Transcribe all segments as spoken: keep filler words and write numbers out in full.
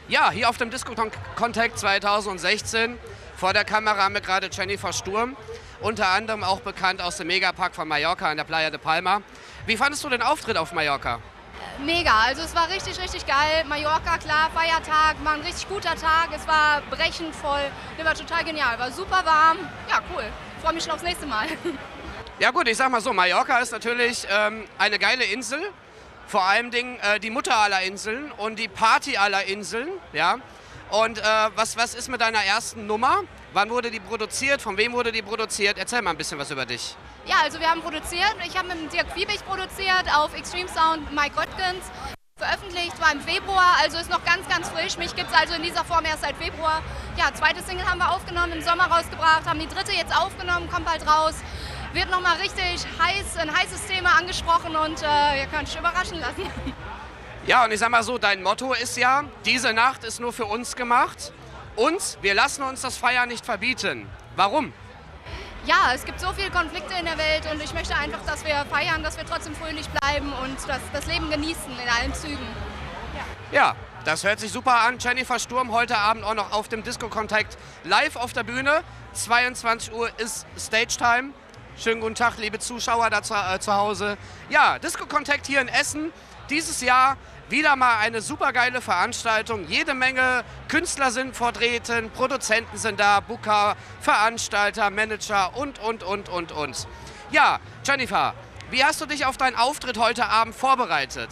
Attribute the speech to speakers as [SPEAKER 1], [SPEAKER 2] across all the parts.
[SPEAKER 1] Ja, hier auf dem Disco Contact zweitausendsechzehn. Vor der Kamera haben wir gerade Jennifer Sturm, unter anderem auch bekannt aus dem Megapark von Mallorca an der Playa de Palma. Wie fandest du den Auftritt auf Mallorca?
[SPEAKER 2] Mega, also es war richtig, richtig geil. Mallorca, klar, Feiertag, war ein richtig guter Tag. Es war brechend voll, der war total genial, war super warm. Ja, cool, freue mich schon aufs nächste Mal.
[SPEAKER 1] Ja gut, ich sag mal so, Mallorca ist natürlich ähm, eine geile Insel. Vor allem Dingen, äh, die Mutter aller Inseln und die Party aller Inseln. Ja? Und äh, was, was ist mit deiner ersten Nummer? Wann wurde die produziert? Von wem wurde die produziert? Erzähl mal ein bisschen was über dich.
[SPEAKER 2] Ja, also wir haben produziert. Ich habe mit dem Dirk Fiebig produziert auf Extreme Sound Mike Röttgens. Veröffentlicht war im Februar, also ist noch ganz, ganz frisch. Mich gibt es also in dieser Form erst seit Februar. Ja, zweite Single haben wir aufgenommen, im Sommer rausgebracht, haben die dritte jetzt aufgenommen, kommt bald raus. Wird nochmal richtig heiß, ein heißes Thema angesprochen und äh, ihr könnt euch überraschen lassen.
[SPEAKER 1] Ja, und ich sag mal so, dein Motto ist ja, diese Nacht ist nur für uns gemacht. Uns, wir lassen uns das Feiern nicht verbieten. Warum?
[SPEAKER 2] Ja, es gibt so viele Konflikte in der Welt und ich möchte einfach, dass wir feiern, dass wir trotzdem fröhlich bleiben und das, das Leben genießen in allen Zügen.
[SPEAKER 1] Ja. Ja, das hört sich super an. Jennifer Sturm heute Abend auch noch auf dem Disco Contact live auf der Bühne. zweiundzwanzig Uhr ist Stage Time. Schönen guten Tag, liebe Zuschauer da zu, äh, zu Hause. Ja, Disco Contact hier in Essen. Dieses Jahr wieder mal eine super geile Veranstaltung. Jede Menge Künstler sind vertreten, Produzenten sind da, Booker, Veranstalter, Manager und, und, und, und, und. Ja, Jennifer, wie hast du dich auf deinen Auftritt heute Abend vorbereitet?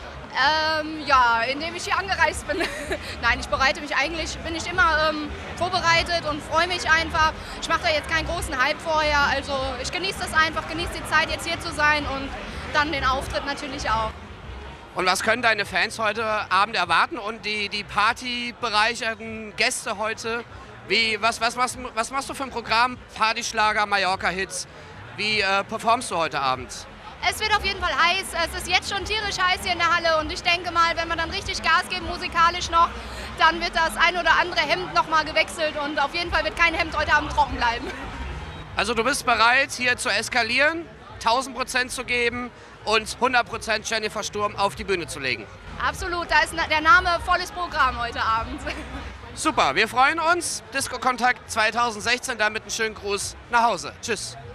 [SPEAKER 2] Ähm, ja, indem ich hier angereist bin. Nein, ich bereite mich eigentlich, bin ich immer ähm, vorbereitet und freue mich einfach. Ich mache da jetzt keinen großen Hype vorher, also ich genieße das einfach, genieße die Zeit jetzt hier zu sein und dann den Auftritt natürlich auch.
[SPEAKER 1] Und was können deine Fans heute Abend erwarten und die, die partybereicherten Gäste heute? Wie, was, was, was, was machst du für ein Programm? Partyschlager, Mallorca-Hits. Wie äh, performst du heute Abend?
[SPEAKER 2] Es wird auf jeden Fall heiß. Es ist jetzt schon tierisch heiß hier in der Halle und ich denke mal, wenn wir dann richtig Gas geben, musikalisch noch, dann wird das ein oder andere Hemd noch mal gewechselt und auf jeden Fall wird kein Hemd heute Abend trocken bleiben.
[SPEAKER 1] Also du bist bereit, hier zu eskalieren, tausend Prozent zu geben und hundert Prozent Jennifer Sturm auf die Bühne zu legen.
[SPEAKER 2] Absolut, da ist der Name volles Programm heute Abend.
[SPEAKER 1] Super, wir freuen uns. Disco Contact zweitausendsechzehn, damit einen schönen Gruß nach Hause. Tschüss.